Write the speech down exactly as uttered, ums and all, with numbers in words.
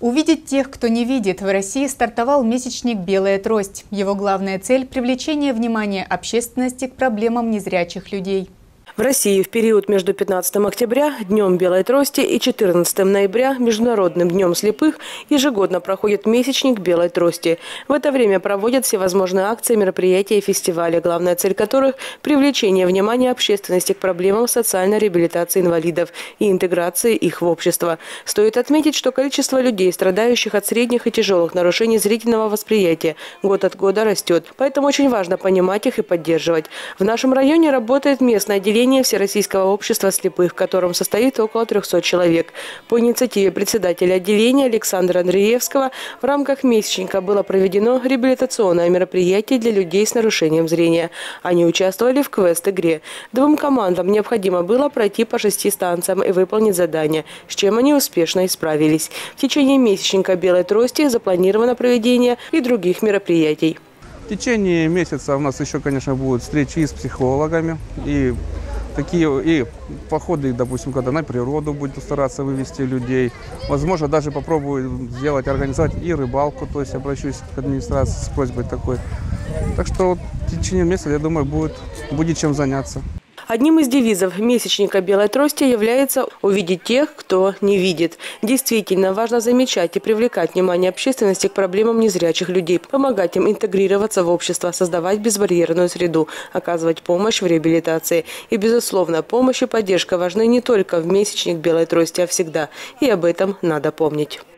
Увидеть тех, кто не видит. В России стартовал месячник «Белая трость». Его главная цель – привлечение внимания общественности к проблемам незрячих людей. В России в период между пятнадцатым октября, Днем Белой трости, и четырнадцатым ноября, Международным днем слепых, ежегодно проходит месячник Белой трости. В это время проводят всевозможные акции, мероприятия и фестивали, главная цель которых – привлечение внимания общественности к проблемам социальной реабилитации инвалидов и интеграции их в общество. Стоит отметить, что количество людей, страдающих от средних и тяжелых нарушений зрительного восприятия, год от года растет. Поэтому очень важно понимать их и поддерживать. В нашем районе работает местное отделение Всероссийского общества слепых, в котором состоит около трёхсот человек. По инициативе председателя отделения Александра Андреевского в рамках месячника было проведено реабилитационное мероприятие для людей с нарушением зрения. Они участвовали в квест-игре. Двум командам необходимо было пройти по шести станциям и выполнить задание, с чем они успешно исправились. В течение месячника Белой трости запланировано проведение и других мероприятий. В течение месяца у нас еще, конечно, будут встречи и с психологами, и такие и походы, допустим, когда на природу будем стараться вывести людей. Возможно, даже попробую сделать, организовать и рыбалку, то есть обращусь к администрации с просьбой такой. Так что в течение месяца, я думаю, будет, будет чем заняться. Одним из девизов месячника Белой трости является «Увидеть тех, кто не видит». Действительно, важно замечать и привлекать внимание общественности к проблемам незрячих людей, помогать им интегрироваться в общество, создавать безбарьерную среду, оказывать помощь в реабилитации. И, безусловно, помощь и поддержка важны не только в месячник Белой трости, а всегда. И об этом надо помнить.